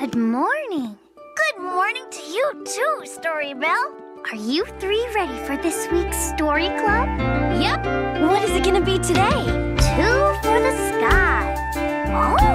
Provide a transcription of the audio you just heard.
Good morning. Good morning to you too, Storybell. Are you three ready for this week's story club? Yep. What is it gonna be today? Two for the sky. Oh!